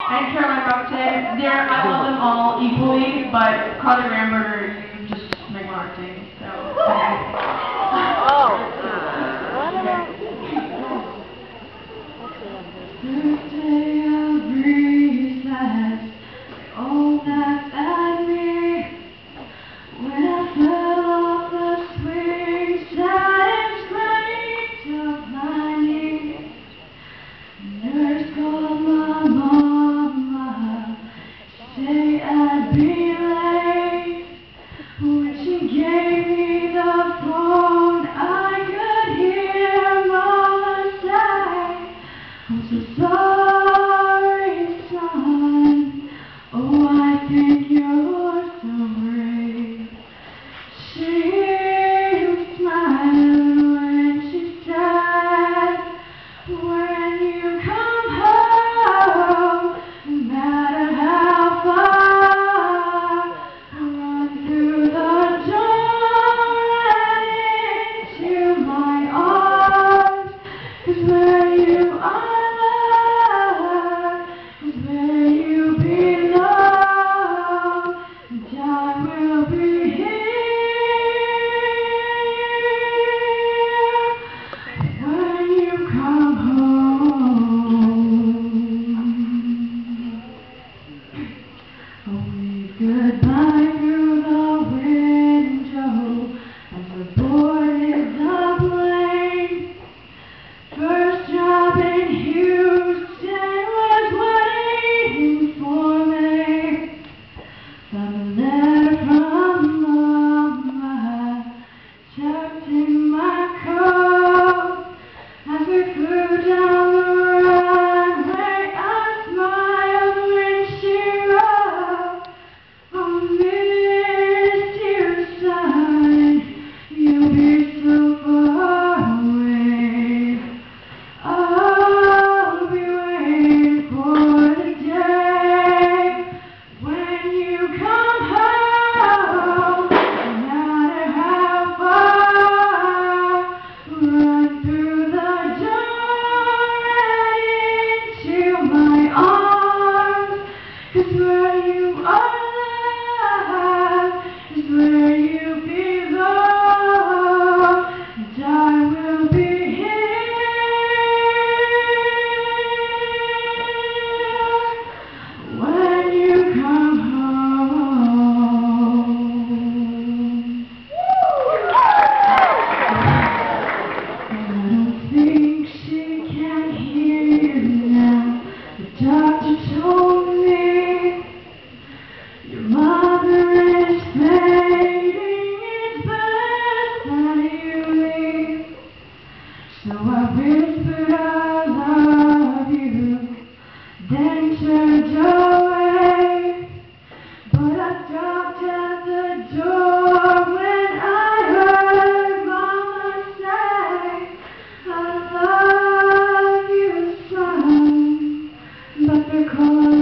and Caroline Robertson. I love them all equally, but Carly Ramberger, you just make my heart sing. So. Oh. What about? First day of recess, all that at me. When I fell off the swing set and scraped up my knee, nurse called my mama, say I'd be late. When she gave me the phone, I could hear mama say, I'm so sorry, son. Oh, I think you're so brave. She smiled when she said, when you come home, no matter how far, run through the door and into my arms, 'cause where you are loved is where you belong, and I will be here. Come home. Wave goodbye through the window as we boarded the plane. First job in Houston was waiting for me. Found a letter from Mama tucked in my coat. As we flew down the runway, I smiled when she wrote, I'll miss you, son, you'll be so far away. I'll be waiting for the day when you come home, no matter how far, run through the where you are loved is where you belong, and I will be here when you come home. I don't think she can hear you now. The doctor told me your mother is fading. It's best that you leave. So I whispered I love you, then turned away. But I stopped at the door when I heard Mama say, I love you, son, but they're calling